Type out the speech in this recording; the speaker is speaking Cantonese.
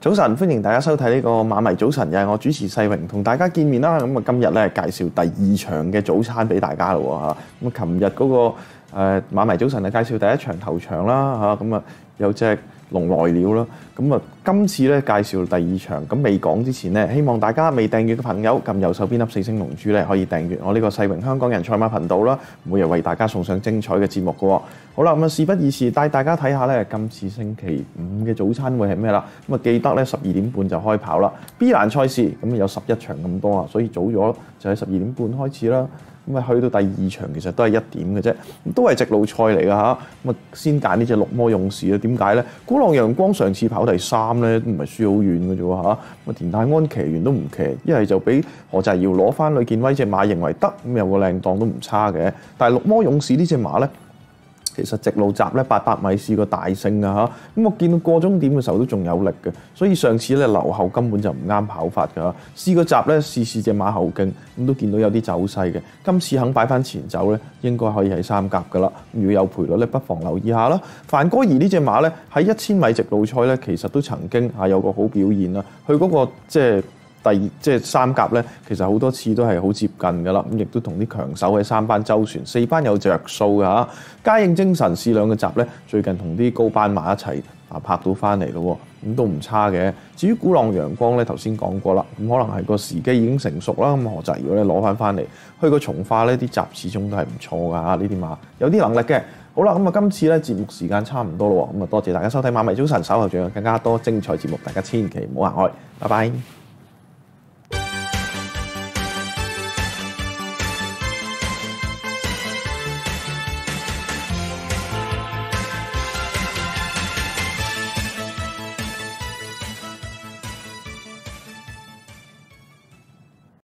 早晨，歡迎大家收睇呢個馬迷早晨，又係我主持世榮同大家見面啦。咁啊，今日咧介紹第2場嘅早餐俾大家咯嚇。咁啊，琴日嗰個馬迷早晨啊，介紹第1場頭場啦嚇。咁啊，有隻龍來了啦。咁啊，今次咧介紹第2場。咁未講之前咧，希望大家未訂閱嘅朋友撳右手邊粒4星龍珠咧，可以訂閱我呢個世榮香港人賽馬頻道啦。每日為大家送上精彩嘅節目嘅喎。好啦，咁啊事不宜遲，帶大家睇下咧今次星期5嘅早餐會係咩啦？咁啊記得咧12點半就開跑啦。B 欄賽事咁有11場咁多啊，所以早咗就喺12點半開始啦。咁啊去到第2場其實都係1點嘅啫，都係直路賽嚟㗎嚇。咁啊先揀呢隻綠魔勇士啦。點解咧？鼓浪陽光上次跑第3咧，都唔係輸好遠嘅啫喎嚇。咁田泰安騎完都唔騎，一係就俾何澤堯攞翻呂健威隻馬，認為得咁有個靚檔都唔差嘅。但係綠魔勇士呢隻馬咧，其實直路閘咧800米試過大勝㗎嚇，咁我見到過終點嘅時候都仲有力嘅，所以上次咧留後根本就唔啱跑法㗎。試個閘咧試隻馬後勁，咁都見到有啲走勢嘅。今次肯擺翻前走咧，應該可以喺3甲㗎啦。如果有賠率咧，不妨留意下啦。范哥兒呢隻馬咧喺1000米直路賽咧，其實都曾經有個好表現啦。佢嗰個即係3甲咧，其實好多次都係好接近㗎啦，咁亦都同啲強手喺3班周旋，4班有着數㗎嚇。嘉應精神試兩個閘咧，最近同啲高班馬一齊拍到翻嚟咯，咁都唔差嘅。至於鼓浪陽光咧，頭先講過啦，咁可能係個時機已經成熟啦。咁何澤堯咧攞翻嚟，去個從化呢啲閘始終都係唔錯㗎嚇，呢啲馬有啲能力嘅。好啦，咁啊今次咧節目時間差唔多咯，咁啊多謝大家收睇馬迷早晨，稍後仲有更加多精彩節目，大家千祈唔好行開，拜拜。